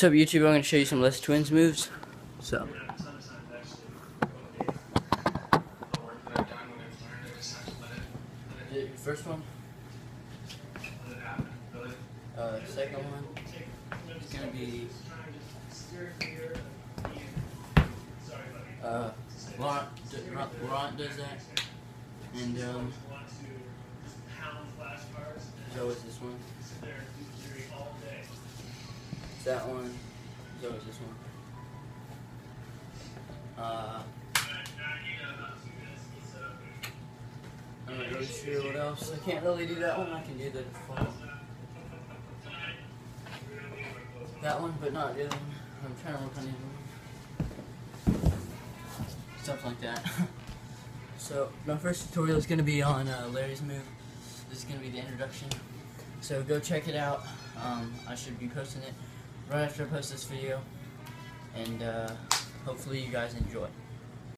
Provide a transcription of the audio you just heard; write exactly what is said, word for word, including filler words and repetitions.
What's up, YouTube? I'm going to show you some Les Twins moves. So, the first one, uh, second one is going to be, uh, Laurent, Laurent does that, and, um, so is this one. That one, so is this one. Uh, I'm not really sure what else. I can't really do that one. I can do the default. That one, but not the other one. I'm trying to work on the other one. Stuff like that. So, my first tutorial is going to be on uh, Larry's move. This is going to be the introduction. So, go check it out. Um, I should be posting it right after I post this video, and uh, hopefully you guys enjoy.